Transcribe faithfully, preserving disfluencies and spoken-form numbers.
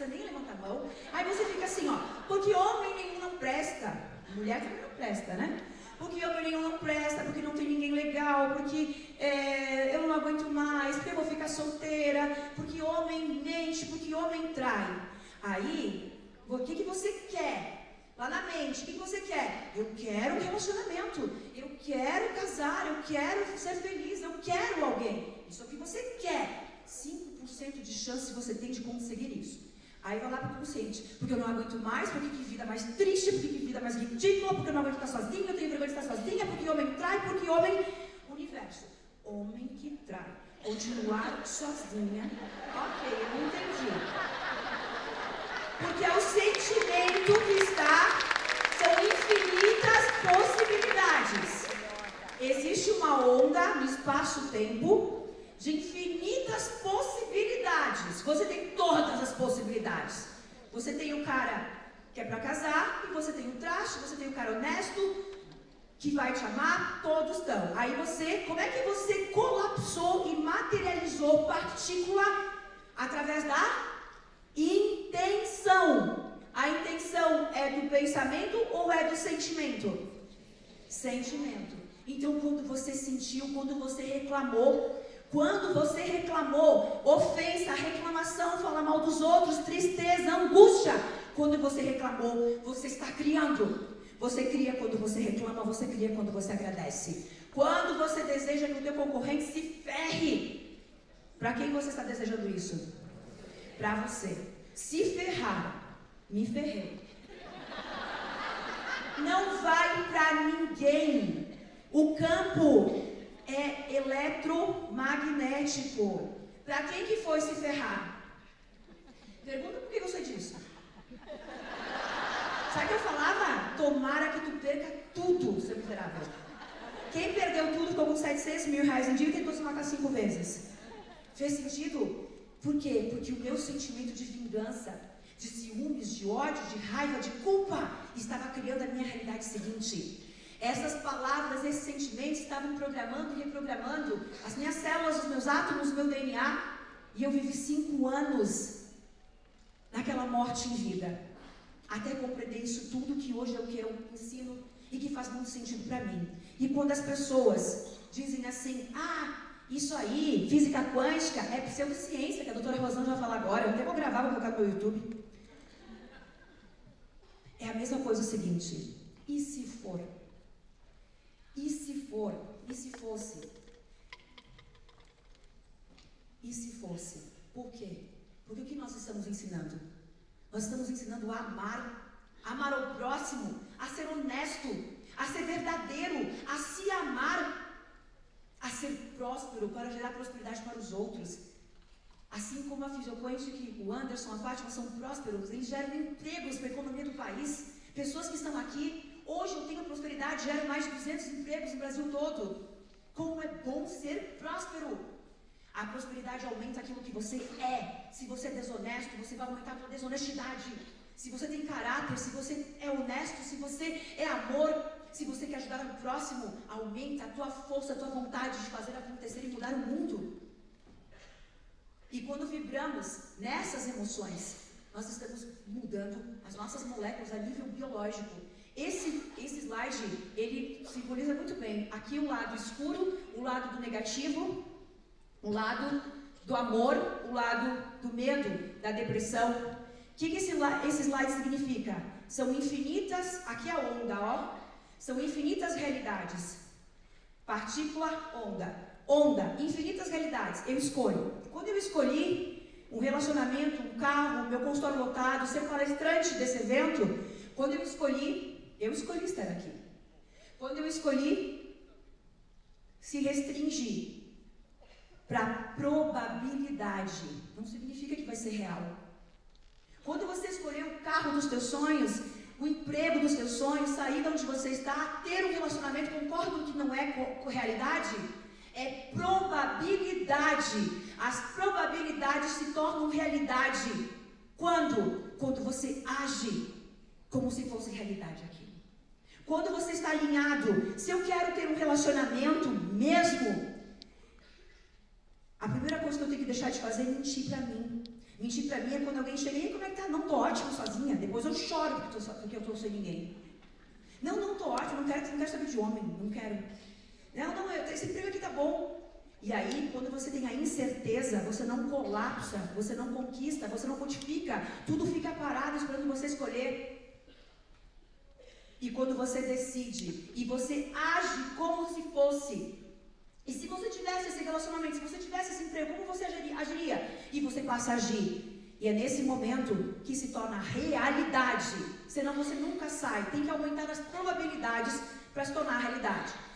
precisa nem levantar a mão. Aí você fica assim, ó, porque homem nenhum não presta. Mulher também não presta, né? Porque homem nenhum não presta, porque não tem ninguém legal, porque é, eu não aguento mais, porque eu vou ficar solteira, porque homem mente, porque homem trai. Aí, o que, que você quer? Lá na mente, o que, que você quer? Eu quero um relacionamento, eu quero casar, eu quero ser feliz, eu quero alguém. Isso é o que você quer. cinco por cento de chance você tem de conseguir isso. Aí vai lá para o consciente, porque eu não aguento mais, porque que vida mais triste, porque que vida mais ridícula, porque eu não aguento ficar sozinha, eu tenho vergonha de estar sozinha, porque homem trai, porque homem... Universo, homem que trai, continuar sozinha, ok, eu não entendi. Porque é o sentimento que está, são infinitas possibilidades. Existe uma onda no espaço-tempo, de infinitas possibilidades. Você tem todas as possibilidades. Você tem o cara que é para casar, e você tem o traste, você tem o cara honesto, que vai te amar, todos estão. Aí você, como é que você colapsou e materializou partícula? Através da intenção. A intenção é do pensamento ou é do sentimento? Sentimento. Então, quando você sentiu, quando você reclamou, quando você reclamou, ofensa, reclamação, falar mal dos outros, tristeza, angústia. Quando você reclamou, você está criando. Você cria quando você reclama, você cria quando você agradece. Quando você deseja que o teu concorrente se ferre. Para quem você está desejando isso? Para você. Se ferrar, me ferrei. Não vai para ninguém. O campo é eletromagnético. Para quem que foi se ferrar? Pergunta por que eu sei disso. Sabe o que eu falava? Tomara que tu perca tudo, seu miserável. Quem perdeu tudo ficou com setecentos mil reais em dia e tentou se matar cinco vezes. Fez sentido? Por quê? Porque o meu sentimento de vingança, de ciúmes, de ódio, de raiva, de culpa, estava criando a minha realidade seguinte. Essas palavras, esses sentimentos estavam programando e reprogramando as minhas células, os meus átomos, o meu D N A. E eu vivi cinco anos naquela morte em vida. Até compreender isso tudo que hoje é o que eu ensino e que faz muito sentido para mim. E quando as pessoas dizem assim, ah, isso aí, física quântica, é pseudociência, que a doutora Rosana vai falar agora, eu até vou gravar, vou colocar no meu YouTube. É a mesma coisa o seguinte, e se for? E se for? E se fosse? E se fosse? Por quê? Porque o que nós estamos ensinando? Nós estamos ensinando a amar, a amar ao próximo, a ser honesto, a ser verdadeiro, a se amar, a ser próspero para gerar prosperidade para os outros. Assim como a Fisioquântica, o Anderson, a Fátima são prósperos, eles geram empregos para a economia do país. Pessoas que estão aqui, hoje eu tenho prosperidade, gero mais de duzentos empregos no Brasil todo. Como é bom ser próspero! A prosperidade aumenta aquilo que você é. Se você é desonesto, você vai aumentar a sua desonestidade. Se você tem caráter, se você é honesto, se você é amor, se você quer ajudar o próximo, aumenta a tua força, a tua vontade de fazer acontecer e mudar o mundo. E quando vibramos nessas emoções, nós estamos mudando as nossas moléculas a nível biológico. Esse, esse slide, ele simboliza muito bem aqui o lado escuro, o lado do negativo, o lado do amor, o lado do medo, da depressão. O que, que esse, esse slide significa? São infinitas, aqui a onda, ó, são infinitas realidades. Partícula, onda. Onda, infinitas realidades. Eu escolho. Quando eu escolhi um relacionamento, um carro, meu consultório lotado, ser palestrante desse evento, quando eu escolhi, eu escolhi estar aqui. Quando eu escolhi, se restringir para probabilidade, não significa que vai ser real. Quando você escolher o carro dos teus sonhos, o emprego dos teus sonhos, sair de onde você está, ter um relacionamento, concordo que não é com realidade? É probabilidade. As probabilidades se tornam realidade. Quando? Quando você age como se fosse realidade aquilo. Quando você está alinhado, se eu quero ter um relacionamento mesmo, a primeira coisa que eu tenho que deixar de fazer é mentir para mim. Mentir pra mim é quando alguém chega e como é que tá? Não, tô ótimo sozinha. Depois eu choro porque, tô, porque eu tô sem ninguém. Não, não tô ótimo, não quero, não quero saber de homem, não quero. Não, não, esse emprego aqui tá bom. E aí, quando você tem a incerteza, você não colapsa, você não conquista, você não modifica, tudo fica parado esperando você escolher. E quando você decide, e você age como se fosse, e se você tivesse esse relacionamento, se você tivesse esse emprego, como você agiria? agiria? E você passa a agir. E é nesse momento que se torna realidade. Senão você nunca sai. Tem que aumentar as probabilidades para se tornar realidade.